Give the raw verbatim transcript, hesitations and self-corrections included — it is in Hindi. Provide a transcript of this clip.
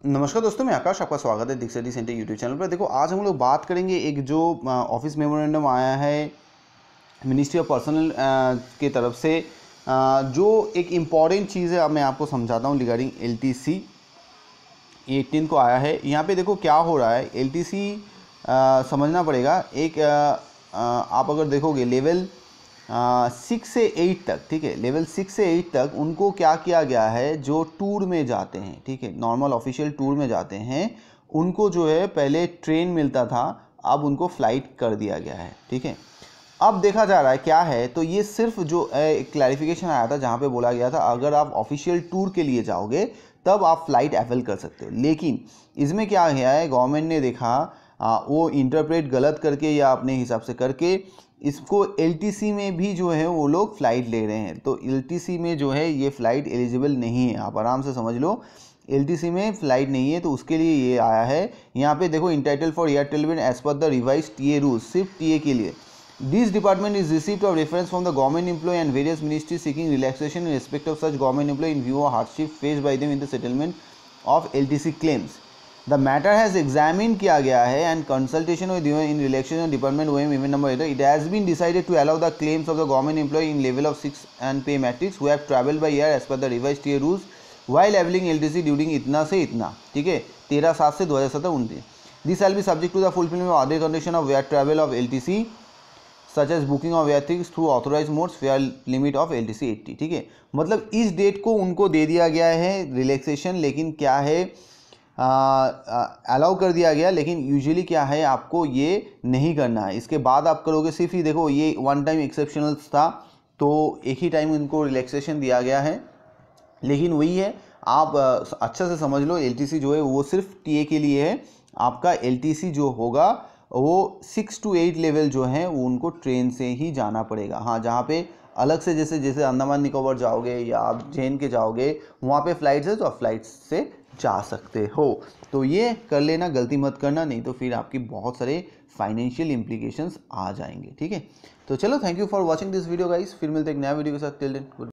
नमस्कार दोस्तों, मैं आकाश, आपका स्वागत है दीक्षा सेंटर यूट्यूब चैनल पर। देखो, आज हम लोग बात करेंगे एक जो ऑफिस मेमोरेंडम आया है मिनिस्ट्री ऑफ पर्सनल के तरफ से, आ, जो एक इम्पॉर्टेंट चीज़ है। अब मैं आपको समझाता हूँ रिगार्डिंग एलटीसी एटीन को आया है। यहाँ पे देखो क्या हो रहा है, एलटीसी समझना पड़ेगा। एक आ, आ, आप अगर देखोगे लेवल सिक्स से एट तक, ठीक है, लेवल सिक्स से एट तक उनको क्या किया गया है, जो टूर में जाते हैं, ठीक है, नॉर्मल ऑफिशियल टूर में जाते हैं, उनको जो है पहले ट्रेन मिलता था, अब उनको फ्लाइट कर दिया गया है, ठीक है। अब देखा जा रहा है क्या है, तो ये सिर्फ जो एक क्लैरिफिकेशन आया था जहाँ पे बोला गया था अगर आप ऑफिशियल टूर के लिए जाओगे तब आप फ्लाइट अवेल कर सकते हो। लेकिन इसमें क्या गया है, गवर्नमेंट ने देखा आ, वो इंटरप्रेट गलत करके या अपने हिसाब से करके इसको एलटीसी में भी जो है वो लोग फ़्लाइट ले रहे हैं। तो एलटीसी में जो है ये फ़्लाइट एलिजिबल नहीं है, आप आराम से समझ लो, एलटीसी में फ़्लाइट नहीं है। तो उसके लिए ये आया है। यहाँ पे देखो, entitle for air travel been as per the revise TA rules, सिर्फ टीए के लिए। This department is received of reference from the government employ and various ministry seeking relaxation in respect of such government employ in view of hardship faced by them in the settlement of LTC claims. The matter has examine किया गया है and consultation with in relaxation department OM even number eight, it has been decided to allow the claims of the government employ in level of six and pay matrix who have travelled by air as per the revise TA rules while availing LTC during इतना से इतना, ठीक है, तेरह सात से दो हज़ार सत्रह उनतीस। This shall be subject to the fulfilment of other condition of air travel of LTC such as booking of air tickets through authorise modes fare limit of LTC eighty, ठीक है। मतलब इस डेट को उनको दे दिया गया है रिलैक्सेशन, लेकिन क्या है, अलाउ कर दिया गया, लेकिन यूजुअली क्या है आपको ये नहीं करना है। इसके बाद आप करोगे, सिर्फ ही देखो ये वन टाइम एक्सेप्शनल्स था, तो एक ही टाइम इनको रिलैक्सेशन दिया गया है। लेकिन वही है, आप अच्छा से समझ लो, एलटीसी जो है वो सिर्फ टीए के लिए है। आपका एलटीसी जो होगा वो सिक्स टू एट लेवल जो है वो उनको ट्रेन से ही जाना पड़ेगा। हाँ, जहाँ पे अलग से जैसे जैसे अंडमान निकोबार जाओगे या आप जे एंड के जाओगे, वहाँ पे फ्लाइट्स है तो आप फ्लाइट्स से जा सकते हो। तो ये कर लेना, गलती मत करना, नहीं तो फिर आपकी बहुत सारे फाइनेंशियल इम्प्लीकेशंस आ जाएंगे, ठीक है। तो चलो, thank you for watching this video guys, फिर मिलते हैं एक नया वीडियो के साथ। Till then good.